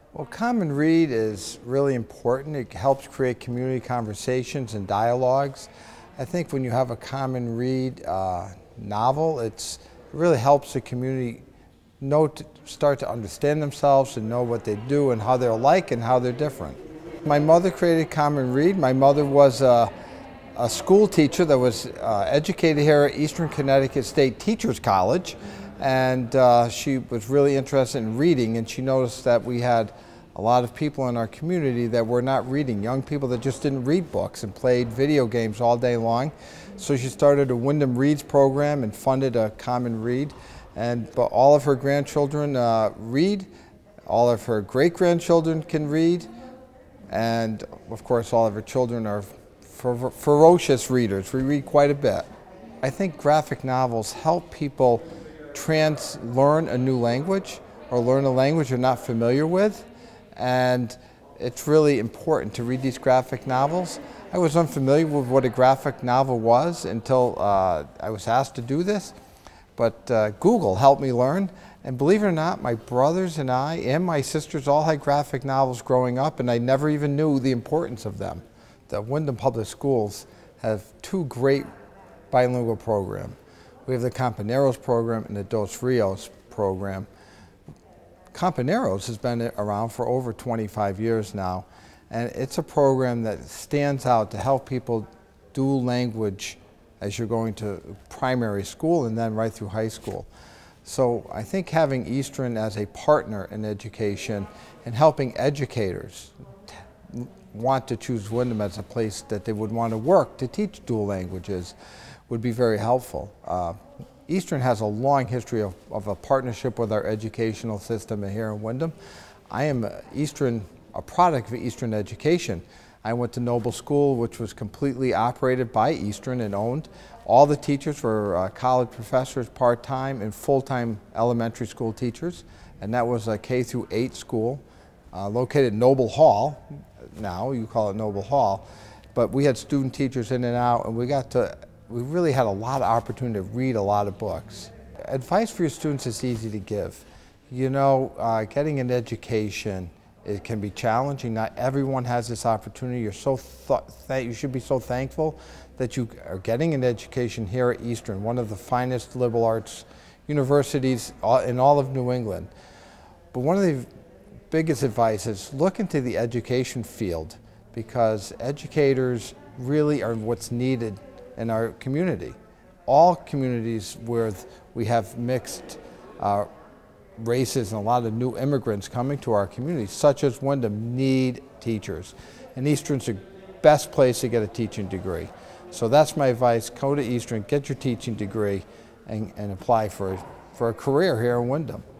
Well, Common Read is really important. It helps create community conversations and dialogues. I think when you have a Common Read novel, it really helps the community start to understand themselves and know what they do and how they're alike and how they're different. My mother created Common Read. My mother was a school teacher that was educated here at Eastern Connecticut State Teachers College, and she was really interested in reading, and she noticed that we had a lot of people in our community that were not reading, young people that just didn't read books and played video games all day long. So she started a Wyndham Reads program and funded a Common Read, but all of her grandchildren read, all of her great-grandchildren can read, and of course all of her children are ferocious readers. We read quite a bit. I think graphic novels help people learn a new language or learn a language they're not familiar with, and it's really important to read these graphic novels. I was unfamiliar with what a graphic novel was until I was asked to do this, but Google helped me learn, and believe it or not, my brothers and I and my sisters all had graphic novels growing up, and I never even knew the importance of them. The Wyndham Public Schools have two great bilingual programs. We have the Compañeros program and the Dos Rios program. Compañeros has been around for over 25 years now, and it's a program that stands out to help people dual language as you're going to primary school and then right through high school. So I think having Eastern as a partner in education and helping educators want to choose Wyndham as a place that they would want to work to teach dual languages would be very helpful. Eastern has a long history of a partnership with our educational system here in Wyndham. I am a product of Eastern education. I went to Noble School, which was completely operated by Eastern and owned. All the teachers were college professors, part-time and full-time elementary school teachers, and that was a K through 8 school located in Noble Hall. Now you call it Noble Hall, but we had student teachers in and out, and we really had a lot of opportunity to read a lot of books. Advice for your students is easy to give. You know, getting an education, it can be challenging. Not everyone has this opportunity. You should be so thankful that you are getting an education here at Eastern, one of the finest liberal arts universities in all of New England. But one of the biggest advice is look into the education field, because educators really are what's needed in our community. All communities where we have mixed races and a lot of new immigrants coming to our communities, such as Wyndham, need teachers. And Eastern's the best place to get a teaching degree. So that's my advice. Go to Eastern, get your teaching degree, and apply for a career here in Wyndham.